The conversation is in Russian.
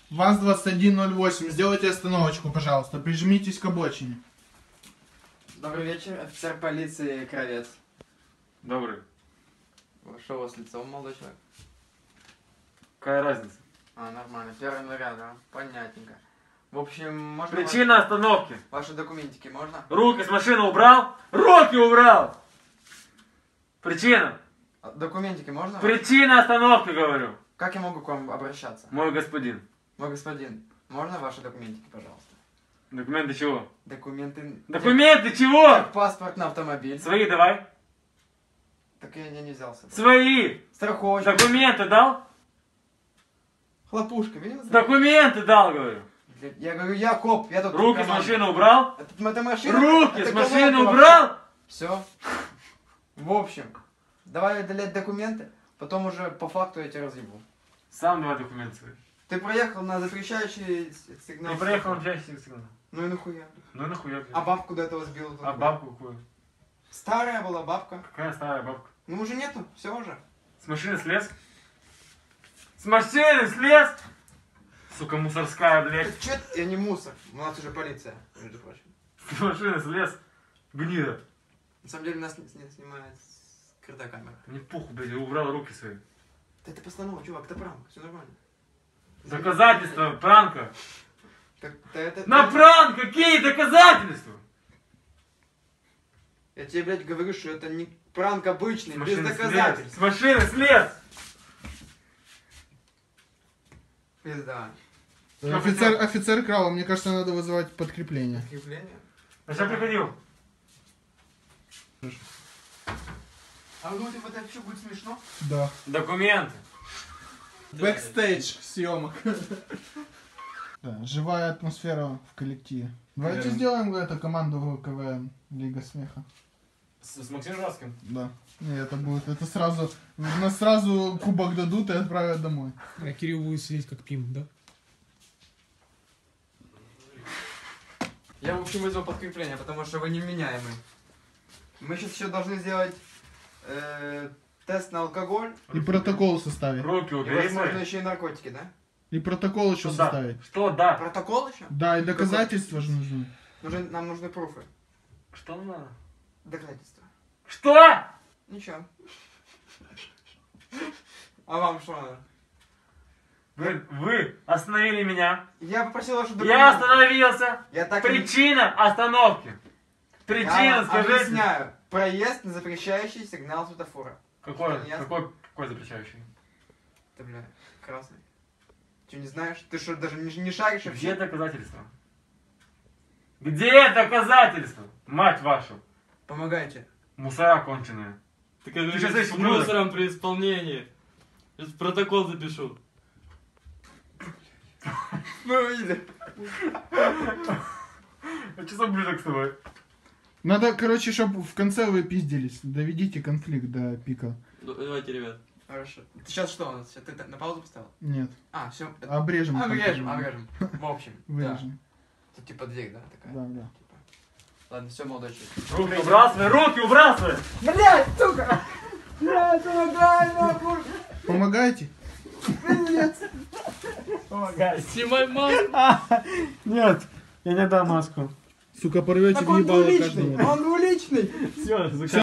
ВАЗ-2108, сделайте остановочку, пожалуйста. Прижмитесь к обочине. Добрый вечер, офицер полиции Кравец. Добрый. Что у вас с лицом, молодой человек? Какая разница? А, нормально. 1 января, да? Понятненько. В общем, можно... Причина остановки. Ваши документики можно? Руки с машины убрал? Руки убрал! Причина. Документики можно? Причина остановки, говорю. Как я могу к вам обращаться? Мой господин. Мой господин, можно ваши документики, пожалуйста? Документы чего? Документы... Документы чего? Паспорт на автомобиль. Свои давай. Так я не взял с собой. Свои. Страховочку. Документы дал? Хлопушка, видел? Документы дал, говорю. Я говорю, я коп, я тут... Руки с машины убрал? Это машина? Руки с машины убрал? Все. В общем, давай удалять документы, потом уже по факту я тебя разъебу. Сам давай документы свои. Ты проехал на запрещающий сигнал. Ты проехал на запрещающий сигнал. Ну и нахуя? Ну и нахуя? А бабку до этого сбил? А бабку какую? Старая была бабка. Какая старая бабка? Ну уже нету, все уже. С машины слез? С машины слез? Сука, мусорская, блядь. Ты чё? Я не мусор. У нас уже полиция, между прочим. С машины слез? Гнида. На самом деле нас снимает скрытая камера. Не пуху, блядь, я убрал руки свои. Да это постанова, чувак, это пранк, все нормально. Доказательства пранка. На это... пранк какие доказательства? Я тебе, блядь, говорю, что это не пранк обычный, С без машины доказательств. слез. С машины слез. Пизда. Офицер Крава, мне кажется, надо вызывать подкрепление. Подкрепление? А что приходил? А вы думаете, вот это все будет смешно? Да. Документы. Бэкстейдж съемок. Да, живая атмосфера в коллективе. Давайте сделаем эту команду КВН Лига Смеха. С Максимом Жаским? Да. Не, это будет, это сразу, нас сразу кубок дадут и отправят домой. А Кирилл будет сидеть как Пим, да? Я, в общем, вызвал подкрепление, потому что вы невменяемый. Мы сейчас еще должны сделать тест на алкоголь. И протокол составить. Руки И, убери возможно, свои. еще и наркотики, да? И протокол еще Что да? составить. Что да? Протокол еще? Да, и доказательства же нужны. Нам нужны пруфы. Что надо? Доказательства. Что? Ничего. А вам что надо? Вы остановили меня. Я попросил вашу Я остановился. Я так Причина остановки. Причина, Я скажите. объясняю. Проезд на запрещающий сигнал светофора. Какой Ясно? запрещающий? Ты, бля, красный. Ты не знаешь? Ты что, даже не шаришь Где вообще? доказательства? Где доказательства? Мать вашу. Помогайте. Мусора конченые. Ты когда Ты сейчас с здесь ублюдок. мусором при исполнении. Сейчас протокол запишу. Мы увидели. А что за ублюдок с тобой? Надо, короче, чтобы в конце вы пиздились. Доведите конфликт до пика. Давайте, ребят. Хорошо. Ты сейчас что у нас? Ты на паузу поставил? Нет. А, все. Обрежем. Обрежем. В общем. Вырежем. Да. Тут типа дверь, да, такая? Да, да. Типа. Ладно, все, молодой человек. Руки убрал свои, руки убрал свои! Блять, сука! Блять, помогай, нахуй! Помогайте. Помогай. Снимай маску. Нет, я не дам маску. Сука, порвете Так в он ебало двуличный, каждого. он двуличный! Все,